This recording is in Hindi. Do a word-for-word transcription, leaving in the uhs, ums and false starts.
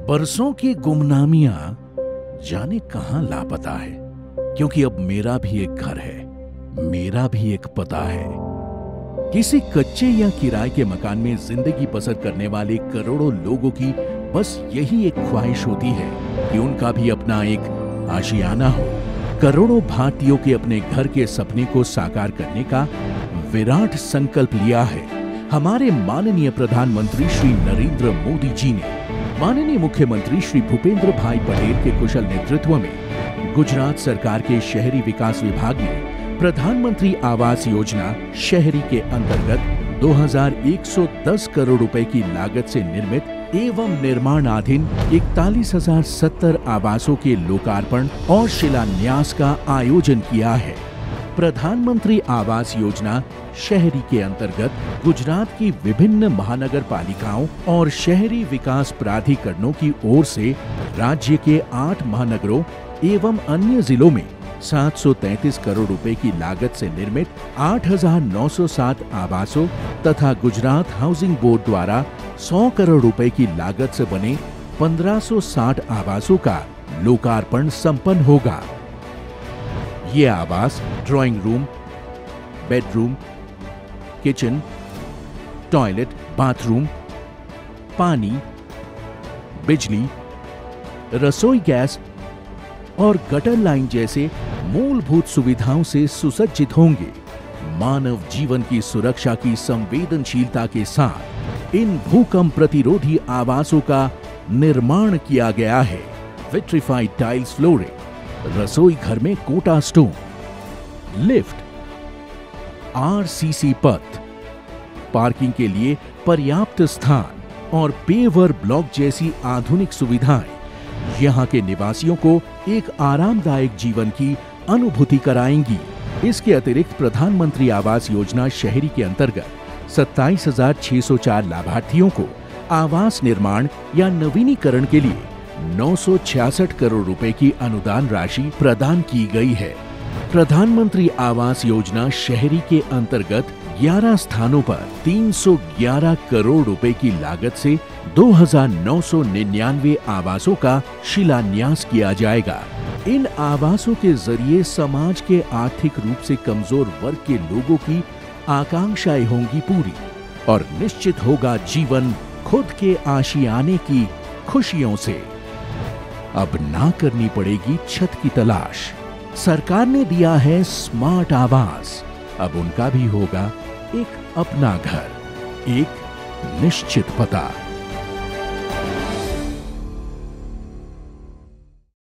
बरसों की गुमनामियां जाने कहां लापता है, क्योंकि अब मेरा भी एक घर है, मेरा भी एक पता है। किसी कच्चे या किराए के मकान में जिंदगी बसर करने वाले करोड़ों लोगों की बस यही एक ख्वाहिश होती है कि उनका भी अपना एक आशियाना हो। करोड़ों भारतीयों के अपने घर के सपने को साकार करने का विराट संकल्प लिया है हमारे माननीय प्रधानमंत्री श्री नरेंद्र मोदी जी ने। माननीय मुख्यमंत्री श्री भूपेंद्र भाई पटेल के कुशल नेतृत्व में गुजरात सरकार के शहरी विकास विभाग ने प्रधानमंत्री आवास योजना शहरी के अंतर्गत दो हज़ार एक सौ दस करोड़ रुपए की लागत से निर्मित एवं निर्माणाधीन इकतालीस हजार सत्तर आवासों के लोकार्पण और शिलान्यास का आयोजन किया है। प्रधानमंत्री आवास योजना शहरी के अंतर्गत गुजरात की विभिन्न महानगर पालिकाओं और शहरी विकास प्राधिकरणों की ओर से राज्य के आठ महानगरों एवं अन्य जिलों में सात सौ तैंतीस करोड़ रुपए की लागत से निर्मित आठ हजार नौ सौ सात आवासों तथा गुजरात हाउसिंग बोर्ड द्वारा सौ करोड़ रुपए की लागत से बने पंद्रह सौ साठ आवासों का लोकार्पण संपन्न होगा। ये आवास drawing room, bedroom, kitchen, toilet, bathroom, पानी, बिजली, रसोई गैस और गटर लाइन जैसे मूलभूत सुविधाओं से सुसज्जित होंगे। मानव जीवन की सुरक्षा की संवेदनशीलता के साथ इन भूकंप प्रतिरोधी आवासों का निर्माण किया गया है। विट्रिफाइड टाइल्स फ्लोरिंग, रसोई घर में कोटा स्टोन, लिफ्ट, आरसीसी पथ, पार्किंग के लिए पर्याप्त स्थान और पेवर ब्लॉक जैसी आधुनिक सुविधाएं यहां के निवासियों को एक आरामदायक जीवन की अनुभूति कराएंगी। इसके अतिरिक्त प्रधानमंत्री आवास योजना शहरी के अंतर्गत सत्ताईस हजार छह सौ चार लाभार्थियों को आवास निर्माण या नवीनीकरण के लिए नौ सौ छियासठ करोड़ रुपए की अनुदान राशि प्रदान की गई है। प्रधानमंत्री आवास योजना शहरी के अंतर्गत ग्यारह स्थानों पर तीन सौ ग्यारह करोड़ रुपए की लागत से दो हज़ार नौ सौ निन्यानवे आवासों का शिलान्यास किया जाएगा। इन आवासों के जरिए समाज के आर्थिक रूप से कमजोर वर्ग के लोगों की आकांक्षाएं होंगी पूरी और निश्चित होगा जीवन खुद के आशियाने की खुशियों से। अब ना करनी पड़ेगी छत की तलाश। सरकार ने दिया है स्मार्ट आवास, अब उनका भी होगा एक अपना घर, एक निश्चित पता।